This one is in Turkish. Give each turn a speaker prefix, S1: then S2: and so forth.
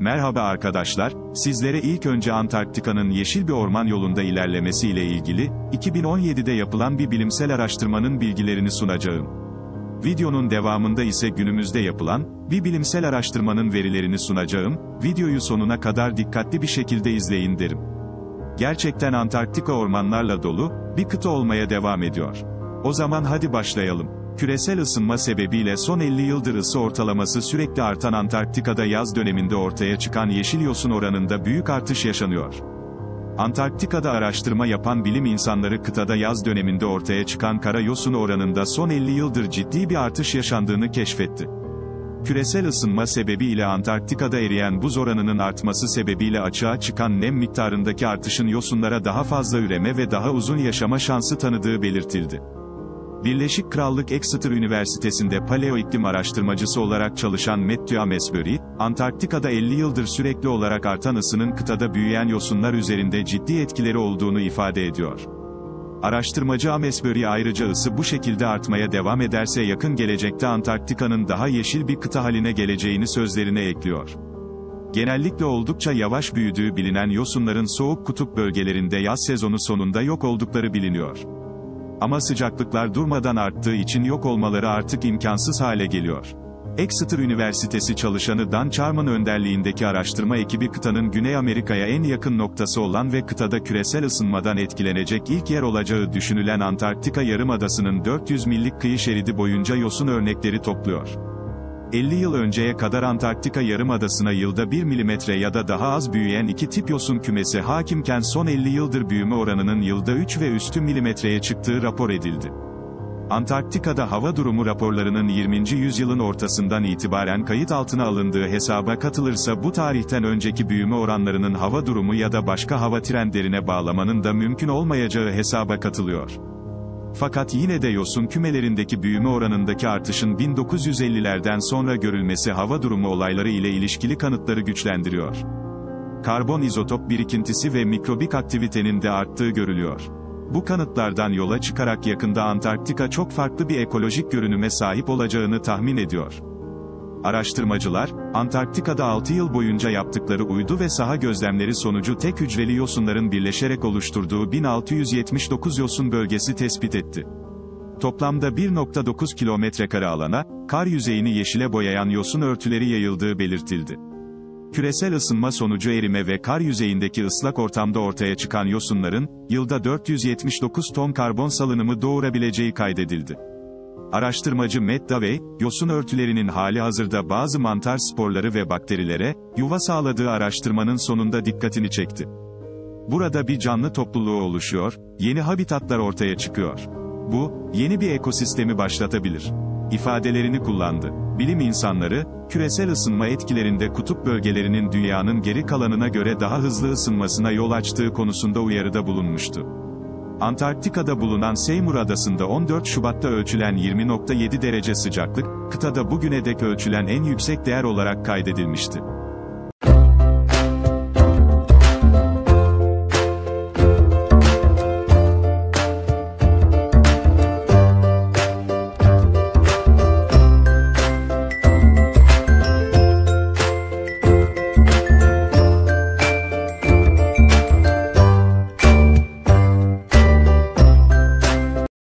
S1: Merhaba arkadaşlar, sizlere ilk önce Antarktika'nın yeşil bir orman yolunda ilerlemesi ile ilgili, 2017'de yapılan bir bilimsel araştırmanın bilgilerini sunacağım. Videonun devamında ise günümüzde yapılan, bir bilimsel araştırmanın verilerini sunacağım, videoyu sonuna kadar dikkatli bir şekilde izleyin derim. Gerçekten Antarktika ormanlarla dolu, bir kıta olmaya devam ediyor. O zaman hadi başlayalım. Küresel ısınma sebebiyle son 50 yıldır ısı ortalaması sürekli artan Antarktika'da yaz döneminde ortaya çıkan yeşil yosun oranında büyük artış yaşanıyor. Antarktika'da araştırma yapan bilim insanları kıtada yaz döneminde ortaya çıkan kara yosun oranında son 50 yıldır ciddi bir artış yaşandığını keşfetti. Küresel ısınma sebebiyle Antarktika'da eriyen buz oranının artması sebebiyle açığa çıkan nem miktarındaki artışın yosunlara daha fazla üreme ve daha uzun yaşama şansı tanıdığı belirtildi. Birleşik Krallık Exeter Üniversitesi'nde paleoiklim araştırmacısı olarak çalışan Matthew Amesbury, Antarktika'da 50 yıldır sürekli olarak artan ısının kıtada büyüyen yosunlar üzerinde ciddi etkileri olduğunu ifade ediyor. Araştırmacı Amesbury ayrıca ısı bu şekilde artmaya devam ederse yakın gelecekte Antarktika'nın daha yeşil bir kıta haline geleceğini sözlerine ekliyor. Genellikle oldukça yavaş büyüdüğü bilinen yosunların soğuk kutup bölgelerinde yaz sezonu sonunda yok oldukları biliniyor. Ama sıcaklıklar durmadan arttığı için yok olmaları artık imkansız hale geliyor. Exeter Üniversitesi çalışanı Dan Charman önderliğindeki araştırma ekibi kıtanın Güney Amerika'ya en yakın noktası olan ve kıtada küresel ısınmadan etkilenecek ilk yer olacağı düşünülen Antarktika Yarımadası'nın 400 millik kıyı şeridi boyunca yosun örnekleri topluyor. 50 yıl önceye kadar Antarktika Yarımadası'na yılda 1 milimetre ya da daha az büyüyen iki tip yosun kümesi hakimken son 50 yıldır büyüme oranının yılda 3 ve üstü milimetreye çıktığı rapor edildi. Antarktika'da hava durumu raporlarının 20. yüzyılın ortasından itibaren kayıt altına alındığı hesaba katılırsa bu tarihten önceki büyüme oranlarının hava durumu ya da başka hava trendlerine bağlamanın da mümkün olmayacağı hesaba katılıyor. Fakat yine de yosun kümelerindeki büyüme oranındaki artışın 1950'lerden sonra görülmesi hava durumu olayları ile ilişkili kanıtları güçlendiriyor. Karbon izotop birikintisi ve mikrobik aktivitenin de arttığı görülüyor. Bu kanıtlardan yola çıkarak yakında Antarktika çok farklı bir ekolojik görünüme sahip olacağını tahmin ediyor. Araştırmacılar, Antarktika'da 6 yıl boyunca yaptıkları uydu ve saha gözlemleri sonucu tek hücreli yosunların birleşerek oluşturduğu 1679 yosun bölgesi tespit etti. Toplamda 1,9 kilometrekare alana, kar yüzeyini yeşile boyayan yosun örtüleri yayıldığı belirtildi. Küresel ısınma sonucu erime ve kar yüzeyindeki ıslak ortamda ortaya çıkan yosunların, yılda 479 ton karbon salınımı doğurabileceği kaydedildi. Araştırmacı Matt Davey, yosun örtülerinin halihazırda bazı mantar sporları ve bakterilere, yuva sağladığı araştırmanın sonunda dikkatini çekti. Burada bir canlı topluluğu oluşuyor, yeni habitatlar ortaya çıkıyor. Bu, yeni bir ekosistemi başlatabilir ifadelerini kullandı. Bilim insanları, küresel ısınma etkilerinde kutup bölgelerinin dünyanın geri kalanına göre daha hızlı ısınmasına yol açtığı konusunda uyarıda bulunmuştu. Antarktika'da bulunan Seymour Adası'nda 14 Şubat'ta ölçülen 20,7 derece sıcaklık, kıtada bugüne dek ölçülen en yüksek değer olarak kaydedilmişti.